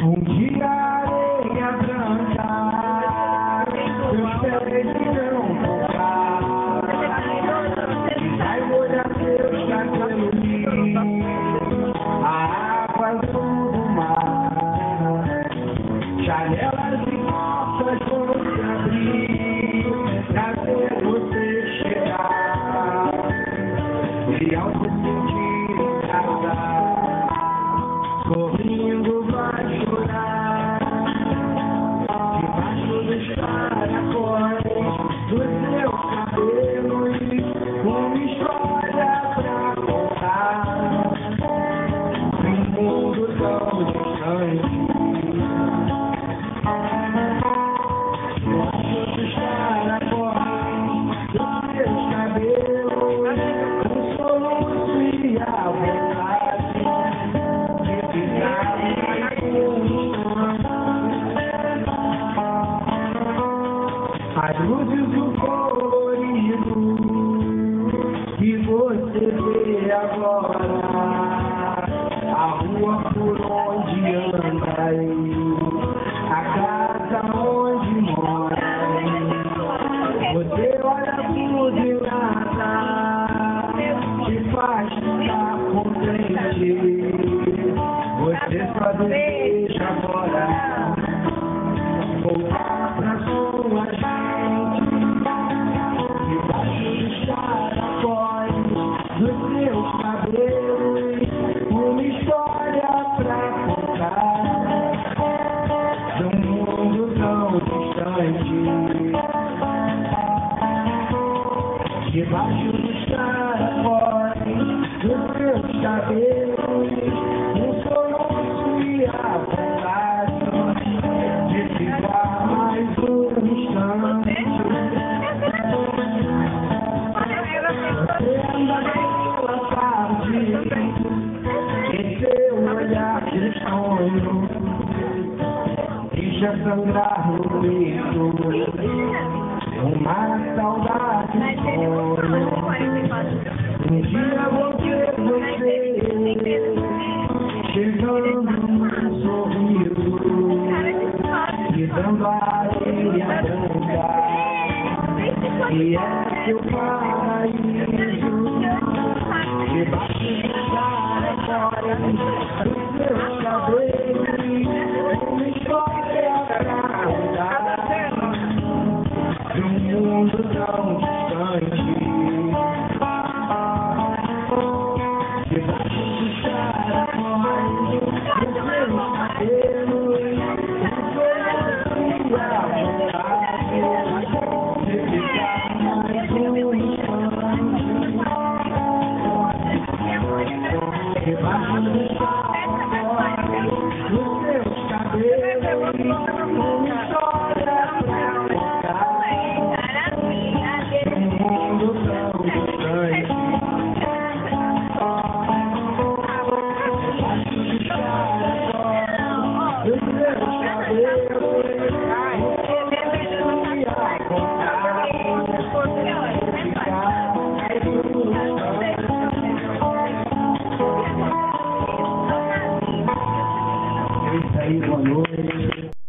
Um dia a areia branca, seus pés irão tocar, e vai molhar seus cabelos lindos, a água azul do mar. Janelas e portas vão se abrir, pra ver você chegar, e ao se sentir em casa, sorrindo vai chorar, debaixo dos caracóis dos seus cabelos, uma história pra contar, num mundo tão distante. Debaixo dos caracóis dos seus cabelos, um soluço e a vontade de ficar mais as luzes do colorido que você vê agora, a rua por onde anda, a casa onde mora. Você olha tudo e nada te faz ficar contente. Você só deseja agora voltar pra sua gente, debaixo dos caracóis dos seus cabelos, uma história pra contar, de um mundo tão distante. Debaixo dos caracóis dos seus cabelos, um soluço e a vontade de ficar mais um instante. Você anda pela tarde em seu olhar de sonho, deixa sangrar no peito uma saudade sonho. Um dia vou ver você chegando num sorriso e dando a areia branca, e é seu paraíso. Debaixo dos caracóis dos seus cabelos, uma história pra contar, de um mundo tão distante. Debaixo dos caracóis dos seus cabelos, um soluço e a vontade de ficar mais um instante. Debaixo dos caracóis dos seus cabelos, uma história pra contar, um mundo tão distante. Debaixo dos caracóis dos seus cabelos, e a vontade de ficar mais um instante. É isso aí, boa noite.